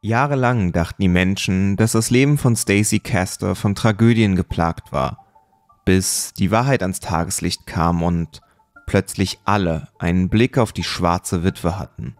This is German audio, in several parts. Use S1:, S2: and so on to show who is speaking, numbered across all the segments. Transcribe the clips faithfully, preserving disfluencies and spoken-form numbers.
S1: Jahrelang dachten die Menschen, dass das Leben von Stacey Castor von Tragödien geplagt war, bis die Wahrheit ans Tageslicht kam und plötzlich alle einen Blick auf die schwarze Witwe hatten.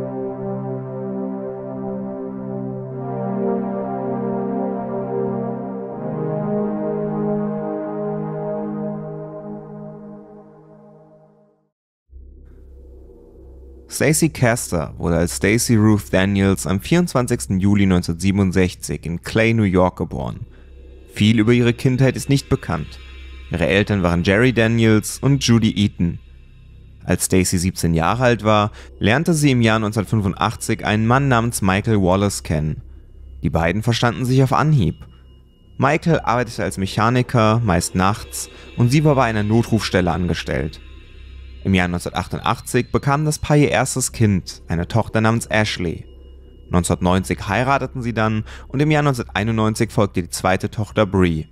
S1: Stacey Castor wurde als Stacey Ruth Daniels am vierundzwanzigsten Juli neunzehnhundertsiebenundsechzig in Clay, New York geboren. Viel über ihre Kindheit ist nicht bekannt. Ihre Eltern waren Jerry Daniels und Judy Eaton. Als Stacey siebzehn Jahre alt war, lernte sie im Jahr neunzehnhundertfünfundachtzig einen Mann namens Michael Wallace kennen. Die beiden verstanden sich auf Anhieb. Michael arbeitete als Mechaniker, meist nachts, und sie war bei einer Notrufstelle angestellt. Im Jahr neunzehnhundertachtundachtzig bekam das Paar ihr erstes Kind, eine Tochter namens Ashley. neunzehnhundertneunzig heirateten sie dann und im Jahr neunzehnhunderteinundneunzig folgte die zweite Tochter Bree.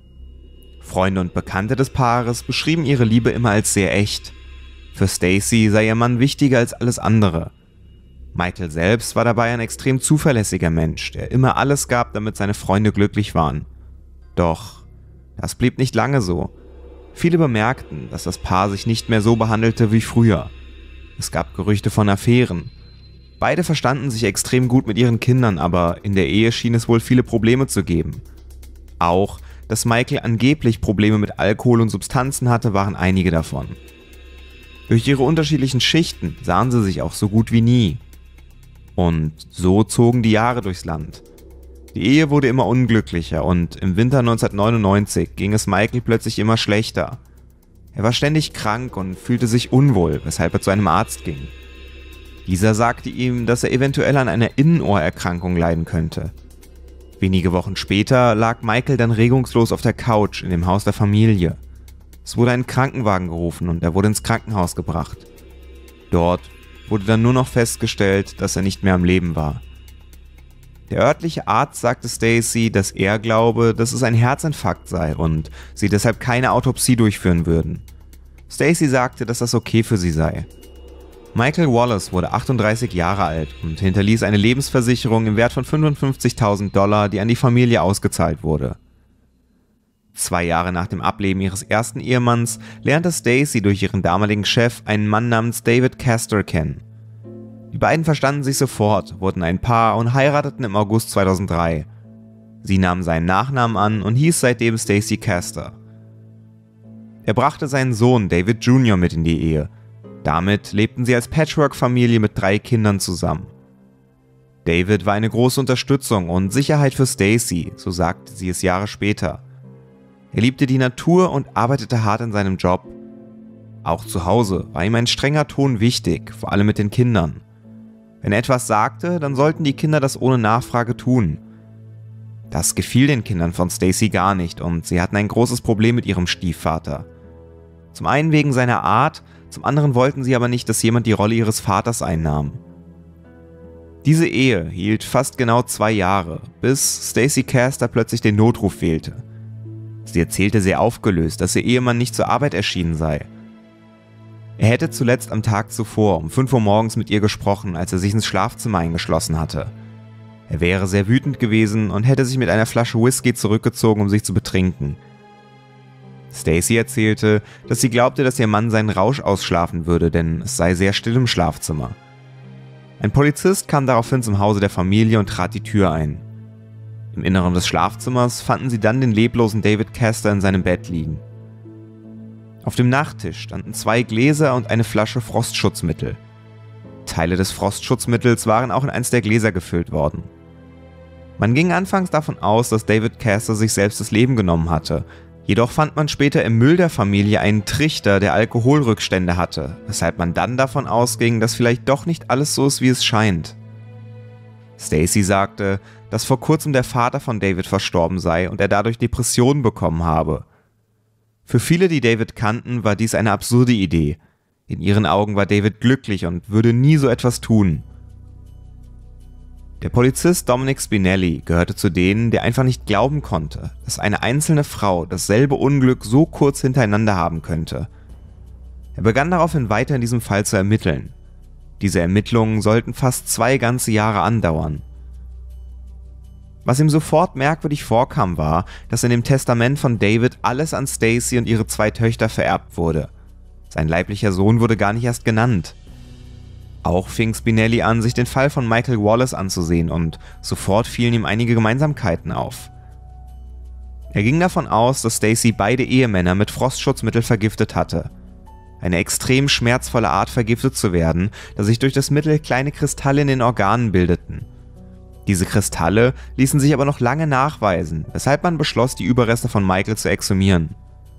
S1: Freunde und Bekannte des Paares beschrieben ihre Liebe immer als sehr echt. Für Stacey sei ihr Mann wichtiger als alles andere. Michael selbst war dabei ein extrem zuverlässiger Mensch, der immer alles gab, damit seine Freunde glücklich waren. Doch das blieb nicht lange so. Viele bemerkten, dass das Paar sich nicht mehr so behandelte wie früher. Es gab Gerüchte von Affären. Beide verstanden sich extrem gut mit ihren Kindern, aber in der Ehe schien es wohl viele Probleme zu geben. Auch, dass Michael angeblich Probleme mit Alkohol und Substanzen hatte, waren einige davon. Durch ihre unterschiedlichen Schichten sahen sie sich auch so gut wie nie. Und so zogen die Jahre durchs Land. Die Ehe wurde immer unglücklicher und im Winter neunzehnhundertneunundneunzig ging es Michael plötzlich immer schlechter. Er war ständig krank und fühlte sich unwohl, weshalb er zu einem Arzt ging. Dieser sagte ihm, dass er eventuell an einer Innenohrerkrankung leiden könnte. Wenige Wochen später lag Michael dann regungslos auf der Couch in dem Haus der Familie. Es wurde ein Krankenwagen gerufen und er wurde ins Krankenhaus gebracht. Dort wurde dann nur noch festgestellt, dass er nicht mehr am Leben war. Der örtliche Arzt sagte Stacey, dass er glaube, dass es ein Herzinfarkt sei und sie deshalb keine Autopsie durchführen würden. Stacey sagte, dass das okay für sie sei. Michael Wallace wurde achtunddreißig Jahre alt und hinterließ eine Lebensversicherung im Wert von fünfundfünfzigtausend Dollar, die an die Familie ausgezahlt wurde. Zwei Jahre nach dem Ableben ihres ersten Ehemanns lernte Stacey durch ihren damaligen Chef einen Mann namens David Castor kennen. Die beiden verstanden sich sofort, wurden ein Paar und heirateten im August zweitausenddrei. Sie nahm seinen Nachnamen an und hieß seitdem Stacey Castor. Er brachte seinen Sohn David Junior mit in die Ehe. Damit lebten sie als Patchwork-Familie mit drei Kindern zusammen. David war eine große Unterstützung und Sicherheit für Stacey, so sagte sie es Jahre später. Er liebte die Natur und arbeitete hart in seinem Job. Auch zu Hause war ihm ein strenger Ton wichtig, vor allem mit den Kindern. Wenn er etwas sagte, dann sollten die Kinder das ohne Nachfrage tun. Das gefiel den Kindern von Stacey gar nicht und sie hatten ein großes Problem mit ihrem Stiefvater. Zum einen wegen seiner Art, zum anderen wollten sie aber nicht, dass jemand die Rolle ihres Vaters einnahm. Diese Ehe hielt fast genau zwei Jahre, bis Stacey Castor plötzlich den Notruf wählte. Sie erzählte sehr aufgelöst, dass ihr Ehemann nicht zur Arbeit erschienen sei. Er hätte zuletzt am Tag zuvor um fünf Uhr morgens mit ihr gesprochen, als er sich ins Schlafzimmer eingeschlossen hatte. Er wäre sehr wütend gewesen und hätte sich mit einer Flasche Whisky zurückgezogen, um sich zu betrinken. Stacey erzählte, dass sie glaubte, dass ihr Mann seinen Rausch ausschlafen würde, denn es sei sehr still im Schlafzimmer. Ein Polizist kam daraufhin zum Hause der Familie und trat die Tür ein. Im Inneren des Schlafzimmers fanden sie dann den leblosen David Castor in seinem Bett liegen. Auf dem Nachttisch standen zwei Gläser und eine Flasche Frostschutzmittel. Teile des Frostschutzmittels waren auch in eins der Gläser gefüllt worden. Man ging anfangs davon aus, dass David Castor sich selbst das Leben genommen hatte, jedoch fand man später im Müll der Familie einen Trichter, der Alkoholrückstände hatte, weshalb man dann davon ausging, dass vielleicht doch nicht alles so ist, wie es scheint. Stacey sagte, dass vor kurzem der Vater von David verstorben sei und er dadurch Depressionen bekommen habe. Für viele, die David kannten, war dies eine absurde Idee. In ihren Augen war David glücklich und würde nie so etwas tun. Der Polizist Dominic Spinelli gehörte zu denen, der einfach nicht glauben konnte, dass eine einzelne Frau dasselbe Unglück so kurz hintereinander haben könnte. Er begann daraufhin weiter in diesem Fall zu ermitteln. Diese Ermittlungen sollten fast zwei ganze Jahre andauern. Was ihm sofort merkwürdig vorkam, war, dass in dem Testament von David alles an Stacey und ihre zwei Töchter vererbt wurde. Sein leiblicher Sohn wurde gar nicht erst genannt. Auch fing Spinelli an, sich den Fall von Michael Wallace anzusehen und sofort fielen ihm einige Gemeinsamkeiten auf. Er ging davon aus, dass Stacey beide Ehemänner mit Frostschutzmittel vergiftet hatte. Eine extrem schmerzvolle Art, vergiftet zu werden, da sich durch das Mittel kleine Kristalle in den Organen bildeten. Diese Kristalle ließen sich aber noch lange nachweisen, weshalb man beschloss, die Überreste von Michael zu exhumieren.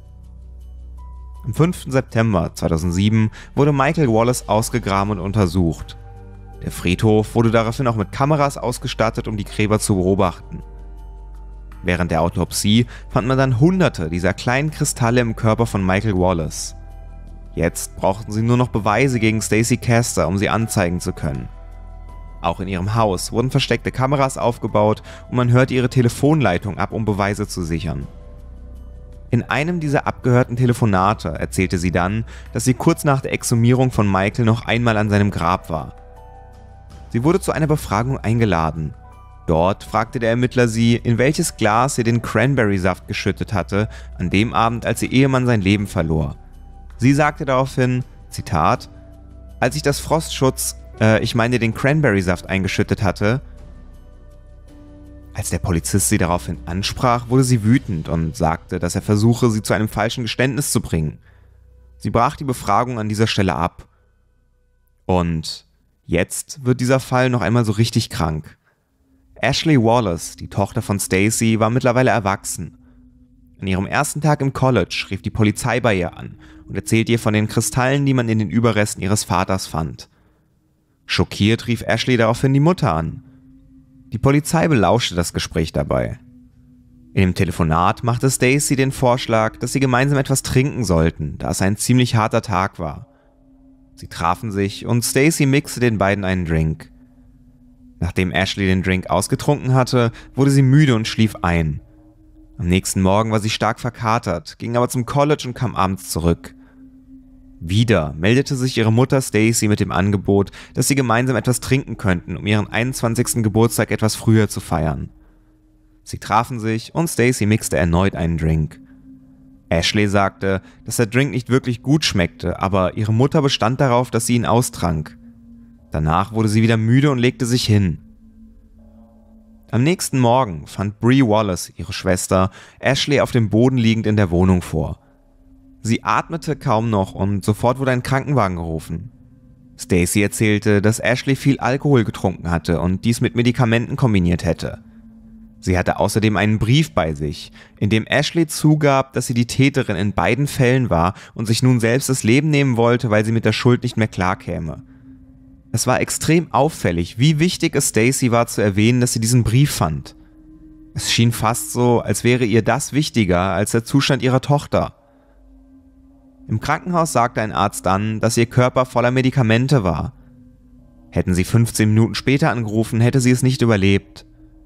S1: Am fünften September zweitausendsieben wurde Michael Wallace ausgegraben und untersucht. Der Friedhof wurde daraufhin auch mit Kameras ausgestattet, um die Gräber zu beobachten. Während der Autopsie fand man dann hunderte dieser kleinen Kristalle im Körper von Michael Wallace. Jetzt brauchten sie nur noch Beweise gegen Stacey Castor, um sie anzeigen zu können. Auch in ihrem Haus wurden versteckte Kameras aufgebaut und man hörte ihre Telefonleitung ab, um Beweise zu sichern. In einem dieser abgehörten Telefonate erzählte sie dann, dass sie kurz nach der Exhumierung von Michael noch einmal an seinem Grab war. Sie wurde zu einer Befragung eingeladen. Dort fragte der Ermittler sie, in welches Glas sie den Cranberry-Saft geschüttet hatte, an dem Abend, als ihr Ehemann sein Leben verlor. Sie sagte daraufhin, Zitat, als ich das Frostschutz, äh, ich meine den Cranberry-Saft eingeschüttet hatte. Als der Polizist sie daraufhin ansprach, wurde sie wütend und sagte, dass er versuche, sie zu einem falschen Geständnis zu bringen. Sie brach die Befragung an dieser Stelle ab. Und jetzt wird dieser Fall noch einmal so richtig krank. Ashley Wallace, die Tochter von Stacey, war mittlerweile erwachsen. An ihrem ersten Tag im College rief die Polizei bei ihr an und erzählte ihr von den Kristallen, die man in den Überresten ihres Vaters fand. Schockiert rief Ashley daraufhin die Mutter an. Die Polizei belauschte das Gespräch dabei. In dem Telefonat machte Stacey den Vorschlag, dass sie gemeinsam etwas trinken sollten, da es ein ziemlich harter Tag war. Sie trafen sich und Stacey mixte den beiden einen Drink. Nachdem Ashley den Drink ausgetrunken hatte, wurde sie müde und schlief ein. Am nächsten Morgen war sie stark verkatert, ging aber zum College und kam abends zurück. Wieder meldete sich ihre Mutter Stacey mit dem Angebot, dass sie gemeinsam etwas trinken könnten, um ihren einundzwanzigsten Geburtstag etwas früher zu feiern. Sie trafen sich und Stacey mixte erneut einen Drink. Ashley sagte, dass der Drink nicht wirklich gut schmeckte, aber ihre Mutter bestand darauf, dass sie ihn austrank. Danach wurde sie wieder müde und legte sich hin. Am nächsten Morgen fand Bree Wallace, ihre Schwester, Ashley auf dem Boden liegend in der Wohnung vor. Sie atmete kaum noch und sofort wurde ein Krankenwagen gerufen. Stacey erzählte, dass Ashley viel Alkohol getrunken hatte und dies mit Medikamenten kombiniert hätte. Sie hatte außerdem einen Brief bei sich, in dem Ashley zugab, dass sie die Täterin in beiden Fällen war und sich nun selbst das Leben nehmen wollte, weil sie mit der Schuld nicht mehr klarkäme. Es war extrem auffällig, wie wichtig es Stacey war zu erwähnen, dass sie diesen Brief fand. Es schien fast so, als wäre ihr das wichtiger als der Zustand ihrer Tochter. Im Krankenhaus sagte ein Arzt dann, dass ihr Körper voller Medikamente war. Hätten sie fünfzehn Minuten später angerufen, hätte sie es nicht überlebt.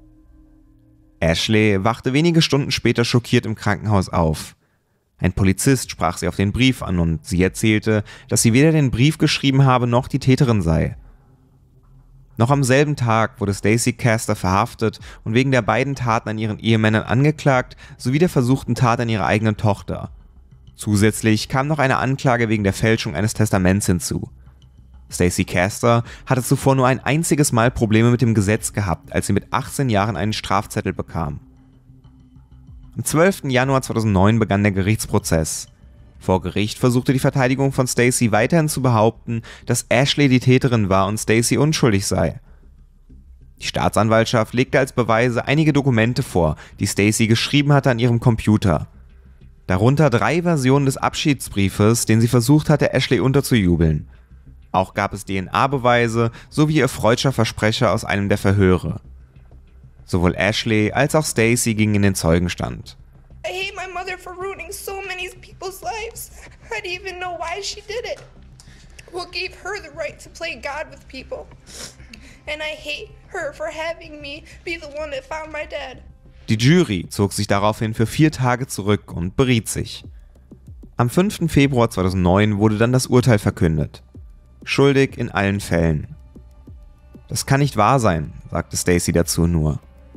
S1: Ashley wachte wenige Stunden später schockiert im Krankenhaus auf. Ein Polizist sprach sie auf den Brief an und sie erzählte, dass sie weder den Brief geschrieben habe noch die Täterin sei. Noch am selben Tag wurde Stacey Castor verhaftet und wegen der beiden Taten an ihren Ehemännern angeklagt, sowie der versuchten Tat an ihrer eigenen Tochter. Zusätzlich kam noch eine Anklage wegen der Fälschung eines Testaments hinzu. Stacey Castor hatte zuvor nur ein einziges Mal Probleme mit dem Gesetz gehabt, als sie mit achtzehn Jahren einen Strafzettel bekam. Am zwölften Januar zweitausendneun begann der Gerichtsprozess. Vor Gericht versuchte die Verteidigung von Stacey weiterhin zu behaupten, dass Ashley die Täterin war und Stacey unschuldig sei. Die Staatsanwaltschaft legte als Beweise einige Dokumente vor, die Stacey geschrieben hatte an ihrem Computer. Darunter drei Versionen des Abschiedsbriefes, den sie versucht hatte, Ashley unterzujubeln. Auch gab es D N A-Beweise sowie ihr freudscher Versprecher aus einem der Verhöre. Sowohl Ashley als auch Stacey gingen in den Zeugenstand.
S2: I hate my mother for ruining so many people's lives. I didn't even know why she did it. What gave her the right to play God with people? And I hate her for having me be the one that found my dad.
S1: Die Jury zog sich daraufhin für vier Tage zurück und beriet sich. Am fünften Februar zweitausendneun wurde dann das Urteil verkündet. Schuldig in allen Fällen. Das kann nicht wahr sein, sagte Stacey dazu nur.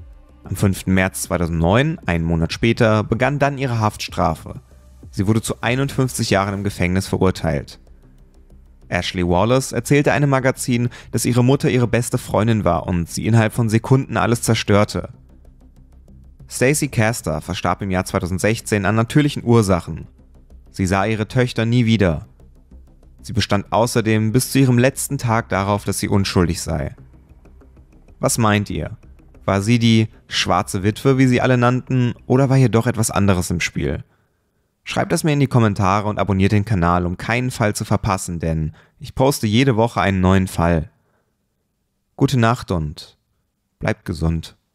S1: Am fünften März zweitausendneun, einen Monat später, begann dann ihre Haftstrafe. Sie wurde zu einundfünfzig Jahren im Gefängnis verurteilt. Ashley Wallace erzählte einem Magazin, dass ihre Mutter ihre beste Freundin war und sie innerhalb von Sekunden alles zerstörte. Stacey Castor verstarb im Jahr zweitausendsechzehn an natürlichen Ursachen. Sie sah ihre Töchter nie wieder. Sie bestand außerdem bis zu ihrem letzten Tag darauf, dass sie unschuldig sei. Was meint ihr? War sie die schwarze Witwe, wie sie alle nannten, oder war hier doch etwas anderes im Spiel? Schreibt es mir in die Kommentare und abonniert den Kanal, um keinen Fall zu verpassen, denn ich poste jede Woche einen neuen Fall. Gute Nacht und bleibt gesund.